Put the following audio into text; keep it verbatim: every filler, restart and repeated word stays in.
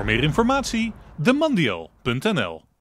Voor meer informatie de mondial punt n l.